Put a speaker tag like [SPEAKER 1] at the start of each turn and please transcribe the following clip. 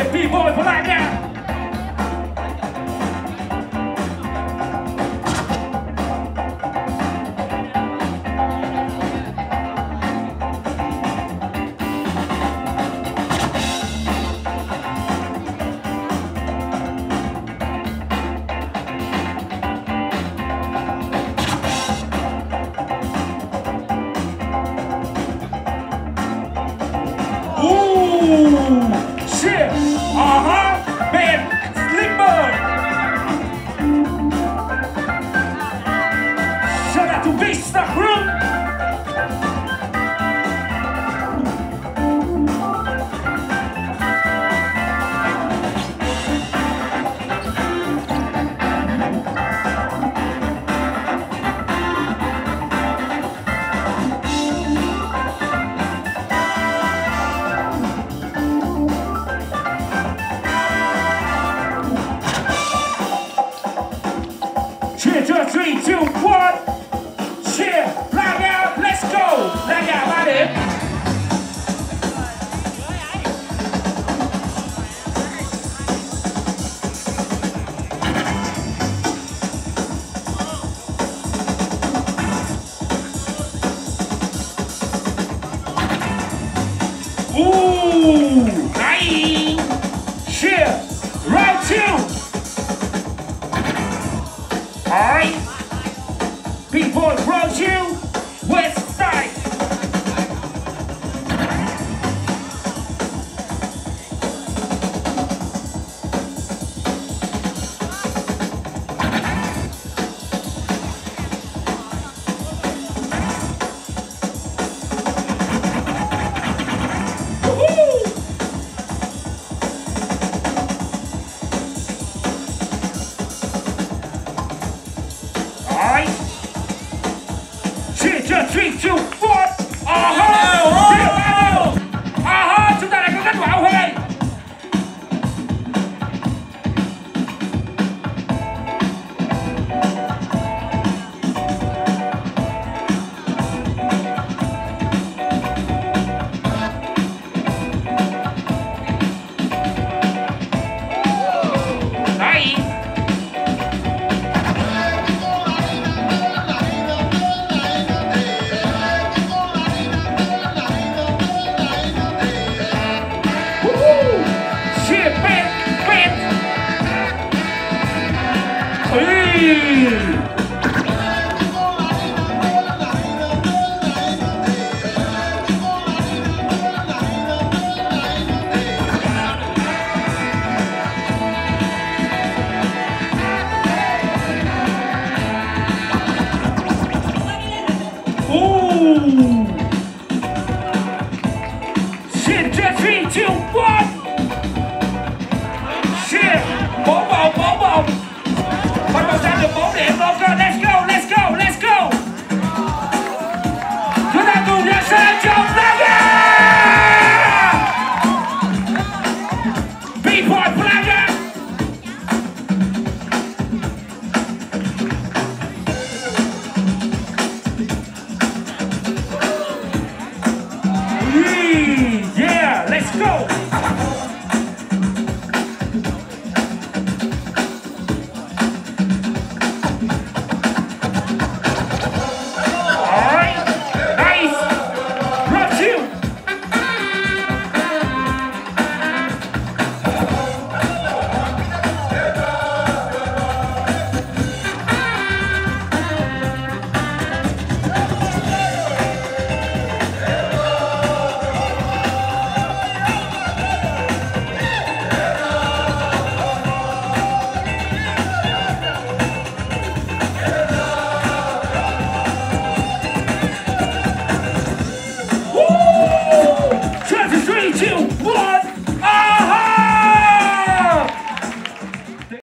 [SPEAKER 1] shit, B-boy, Blaga. Shit, man, Slimmer. Shout out to Bigsouth crew. Cheer, 3, 2, 1. Cheer, Blaga, let's go. Blaga,มาดิnice. Cheer, right 2. Alright, B-boy brought you West Side. Alright. 3, 2, 1. Chúng ta lại có kết quả ok. Nice. Shit, 3, 2, 1. Shit, bóng ra được 4 điểm. Ok, let's go. Chúng ta cùng ra sân cho Blaga. B-boy Blaga. Yeah, let's go.